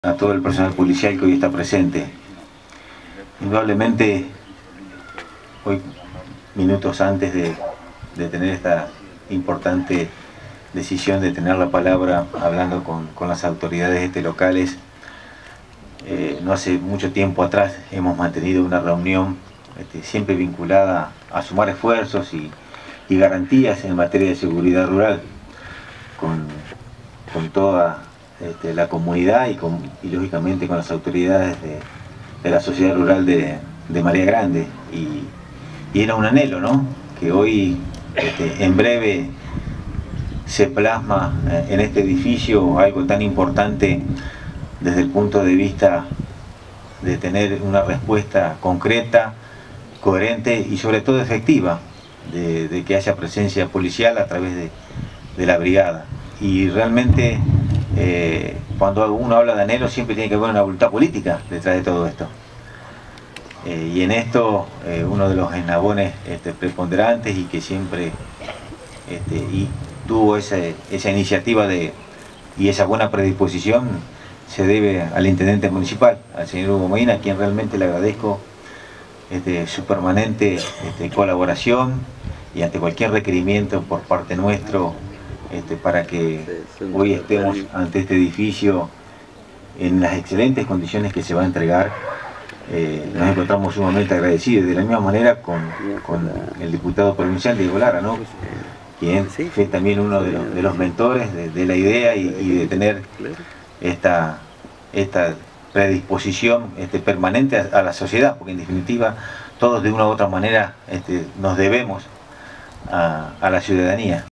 A todo el personal policial que hoy está presente. Indudablemente, hoy, minutos antes de tener esta importante decisión de tener la palabra hablando con las autoridades locales, no hace mucho tiempo atrás hemos mantenido una reunión siempre vinculada a sumar esfuerzos y garantías en materia de seguridad rural con toda la comunidad y lógicamente con las autoridades de la sociedad rural de María Grande, y era un anhelo, ¿no?, que hoy en breve se plasma en este edificio algo tan importante desde el punto de vista de tener una respuesta concreta, coherente y sobre todo efectiva, de que haya presencia policial a través de la brigada. Y realmente cuando uno habla de anhelo siempre tiene que haber una voluntad política detrás de todo esto. Y en esto uno de los eslabones preponderantes y que siempre tuvo esa iniciativa y esa buena predisposición se debe al intendente municipal, al señor Hugo Medina, a quien realmente le agradezco su permanente colaboración y ante cualquier requerimiento por parte nuestro para que hoy estemos ante este edificio en las excelentes condiciones que se va a entregar. Nos encontramos sumamente agradecidos, de la misma manera con el diputado provincial Diego Lara, ¿no?, quien fue también uno de los mentores de la idea y de tener esta predisposición permanente a la sociedad, porque en definitiva todos de una u otra manera nos debemos a la ciudadanía.